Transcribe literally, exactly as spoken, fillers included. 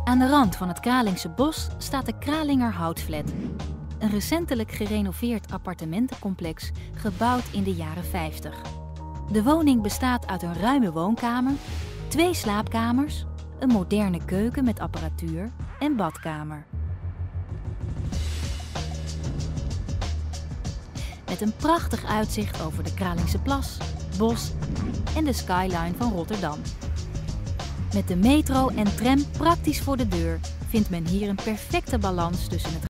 Aan de rand van het Kralingse bos staat de Kralinger Houtflat. Een recentelijk gerenoveerd appartementencomplex gebouwd in de jaren vijftig. De woning bestaat uit een ruime woonkamer, twee slaapkamers, een moderne keuken met apparatuur en badkamer. Met een prachtig uitzicht over de Kralingse Plas, bos en de skyline van Rotterdam. Met de metro en tram praktisch voor de deur vindt men hier een perfecte balans tussen het